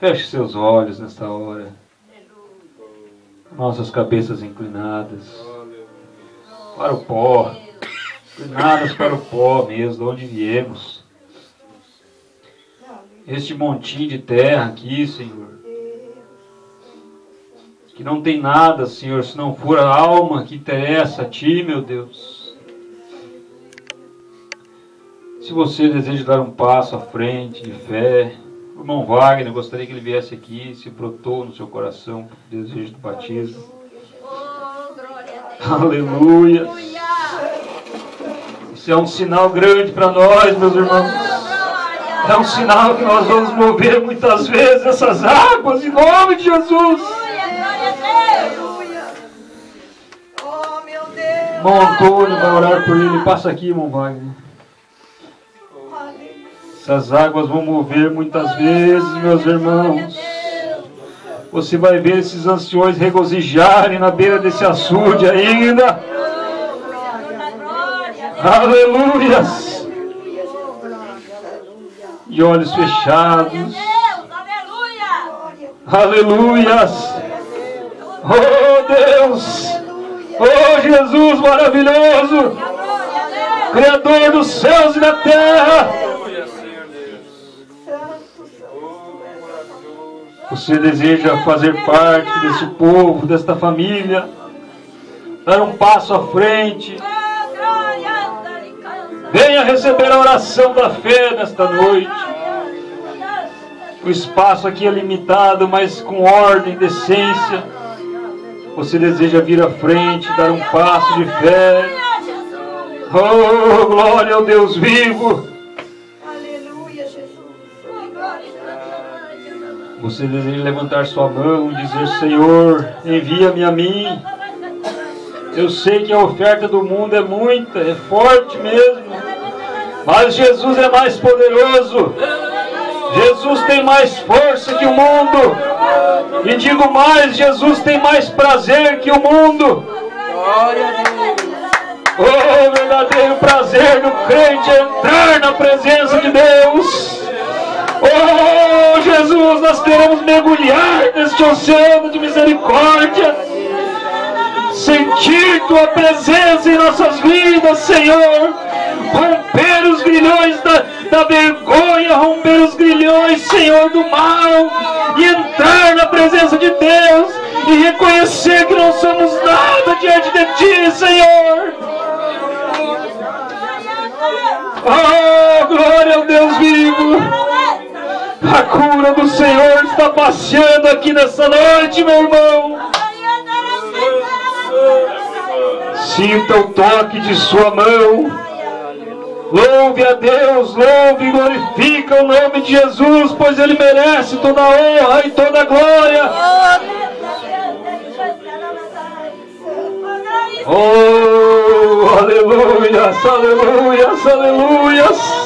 Feche seus olhos nesta hora. Nossas cabeças inclinadas para o pó. Inclinadas para o pó mesmo, de onde viemos. Este montinho de terra aqui, Senhor, que não tem nada, Senhor, se não for a alma que interessa a Ti, meu Deus. Se você deseja dar um passo à frente de fé, o irmão Wagner, eu gostaria que ele viesse aqui, se brotou no seu coração o desejo do batismo. Aleluia. Isso é um sinal grande para nós, meus irmãos. É um sinal que nós vamos mover muitas vezes essas águas em nome de Jesus. Irmão Antônio vai orar por ele. Passa aqui, irmão Wagner. Essas águas vão mover muitas vezes, meus irmãos. Você vai ver esses anciões regozijarem na beira desse açude ainda. Aleluias. E olhos fechados. Aleluias. Oh Deus. Oh Jesus maravilhoso. Criador dos céus e da terra. Você deseja fazer parte desse povo, desta família, dar um passo à frente. Venha receber a oração da fé nesta noite. O espaço aqui é limitado, mas com ordem, decência. Você deseja vir à frente, dar um passo de fé. Oh, glória ao Deus vivo. Você deseja levantar sua mão e dizer: Senhor, envia-me a mim. Eu sei que a oferta do mundo é muita, é forte mesmo. Mas Jesus é mais poderoso. Jesus tem mais força que o mundo. E digo mais, Jesus tem mais prazer que o mundo. O verdadeiro prazer do crente é entrar na presença de Deus. Oh Jesus, nós queremos mergulhar neste oceano de misericórdia, sentir Tua presença em nossas vidas, Senhor, romper os grilhões da vergonha, romper os grilhões, Senhor, do mal, e entrar na presença de Deus e reconhecer que não somos nada diante de Ti, Senhor. Oh, glória ao Deus vivo. A cura do Senhor está passeando aqui nessa noite, meu irmão. Sinta o toque de sua mão. Louve a Deus, louve e glorifica o nome de Jesus, pois Ele merece toda a honra e toda a glória. Oh, aleluias, aleluias, aleluias.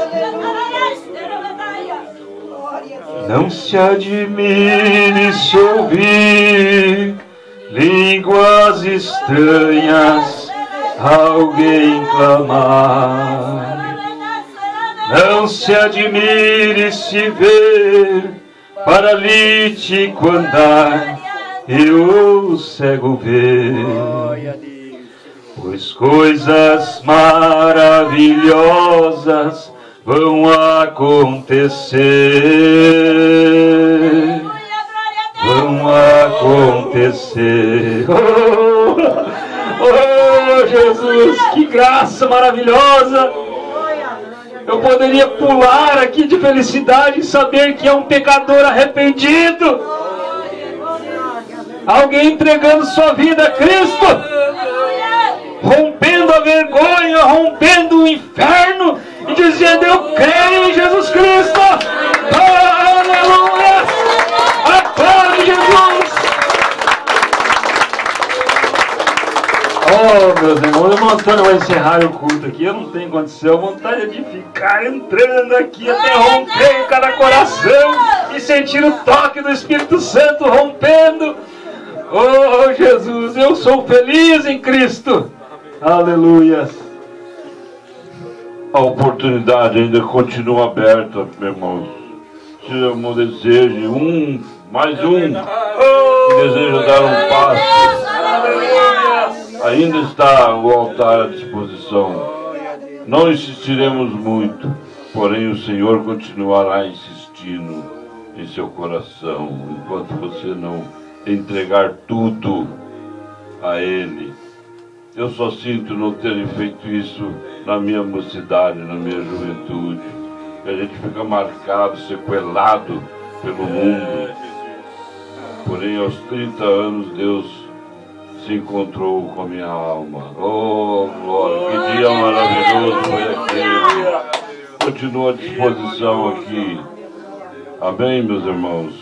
Não se admire se ouvir línguas estranhas alguém clamar. Não se admire se ver paralítico andar e o cego ver. Pois coisas maravilhosas vão acontecer. Vão acontecer. Oh, Jesus, que graça maravilhosa. Eu poderia pular aqui de felicidade e saber que é um pecador arrependido. Alguém entregando sua vida a Cristo, rompendo a vergonha, rompendo o inferno e dizendo: eu creio em Jesus Cristo. Aleluia! Aplaude Jesus! Oh, meus irmãos, o irmão Antônio vai encerrar o culto aqui. Eu não tenho condição, vontade de ficar entrando aqui até romper cada coração e sentir o toque do Espírito Santo rompendo. Oh, Jesus, eu sou feliz em Cristo. Aleluia. A oportunidade ainda continua aberta, meus irmãos. se deseje, mais um, que deseja dar um passo. Ainda está o altar à disposição. Não insistiremos muito, porém o Senhor continuará insistindo em seu coração, enquanto você não entregar tudo a Ele. Eu só sinto não ter feito isso na minha mocidade, na minha juventude. Que a gente fica marcado, sequelado pelo mundo. Porém, aos 30 anos, Deus se encontrou com a minha alma. Oh, glória! Que dia maravilhoso foi aquele! Continua à disposição aqui. Amém, meus irmãos?